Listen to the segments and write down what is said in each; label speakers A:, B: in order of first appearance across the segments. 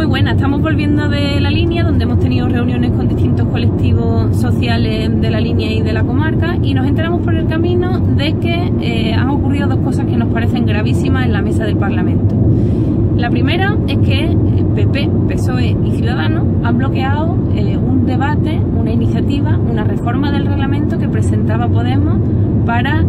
A: buena. Estamos volviendo de la línea, donde hemos tenido reuniones con distintos colectivos sociales de la línea y de la comarca, y nos enteramos por el camino de que han ocurrido dos cosas que nos parecen gravísimas en la mesa del Parlamento. La primera es que PP, PSOE y Ciudadanos han bloqueado un debate, una iniciativa, una reforma del reglamento que presentaba Podemos para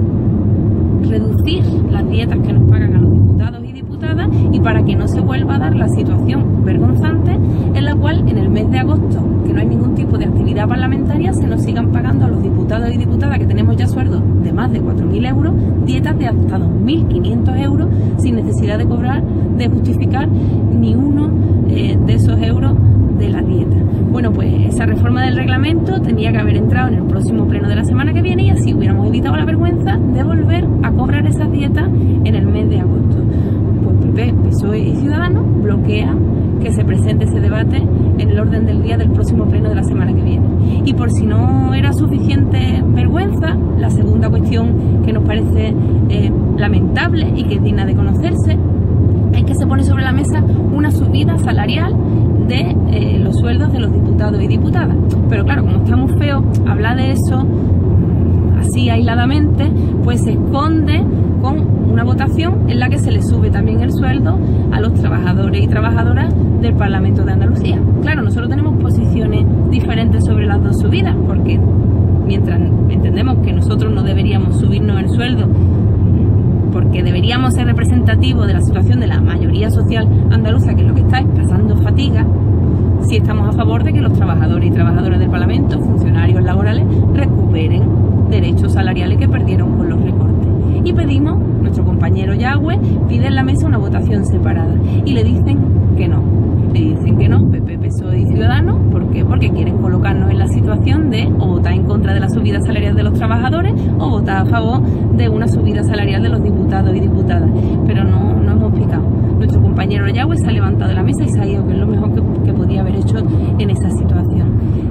A: reducir las dietas que nos pagan a los diputados y diputadas, y para que no se vuelva a dar la situación vergonzante en la cual en el mes de agosto, que no hay ningún tipo de actividad parlamentaria, se nos sigan pagando a los diputados y diputadas que tenemos ya sueldos de más de 4.000 euros, dietas de hasta 2.500 euros, sin necesidad de cobrar, de justificar ni uno de esos euros de la dieta. Bueno, pues esa reforma del reglamento tenía que haber entrado en el próximo pleno de la semana que viene, y así hubiéramos evitado la vergüenza de volver a cobrar esas dietas en el mes de agosto. Pues PP, PSOE y Ciudadanos bloquean que se presente ese debate en el orden del día del próximo pleno de la semana que viene. Y por si no era suficiente vergüenza, la segunda cuestión que nos parece lamentable y que es digna de conocerse es que se pone sobre la mesa una subida salarial de los sueldos de los diputados y diputadas. Pero claro, como está muy feo hablar de eso así aisladamente, pues se esconde con una votación en la que se le sube también el sueldo a los trabajadores y trabajadoras del Parlamento de Andalucía. Claro, nosotros tenemos posiciones diferentes sobre las dos subidas, porque mientras entendemos que nosotros no deberíamos subirnos el sueldo porque deberíamos ser representativos de la situación de la mayoría social andaluza, que es lo que está pasando fatiga, sí estamos a favor de que los trabajadores y trabajadoras del Parlamento, funcionarios laborales, recuperen derechos salariales que perdieron con los recortes. Y pedimos, nuestro compañero Yagüe pide en la mesa una votación separada, y le dicen que no. Le dicen que no, PP, PSOE y Ciudadanos. ¿Por qué? Porque quieren colocarnos en la situación de o votar en contra de la subida salarial de los trabajadores o votar a favor de una subida salarial de los diputados y diputadas. Pero no hemos picado. Nuestro compañero Yagüe se ha levantado de la mesa y se ha ido, que es lo mejor que podía haber hecho en esa situación.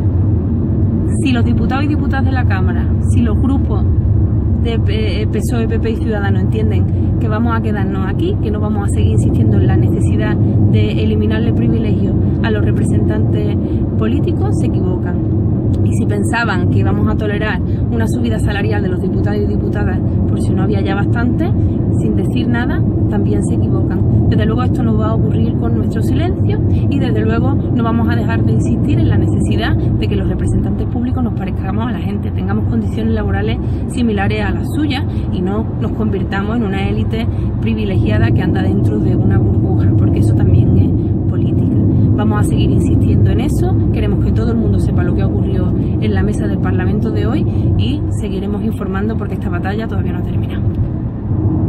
A: Si los diputados y diputadas de la Cámara, si los grupos de PSOE, PP y Ciudadanos entienden que vamos a quedarnos aquí, que no vamos a seguir insistiendo en la necesidad de eliminarle privilegios a los representantes políticos, se equivocan. Y si pensaban que íbamos a tolerar una subida salarial de los diputados y diputadas por si no había ya bastante, sin decir nada, también se equivocan. Desde luego esto no va a ocurrir con nuestro silencio, y desde luego no vamos a dejar de insistir en la necesidad de que los representantes públicos nos parezcamos a la gente, tengamos condiciones laborales similares a las suyas y no nos convirtamos en una élite privilegiada que anda dentro de una burbuja, porque eso también es política. Vamos a seguir insistiendo en eso, queremos que todo el mundo sepa lo que ha ocurrido en la mesa del Parlamento de hoy, y seguiremos informando porque esta batalla todavía no ha terminado.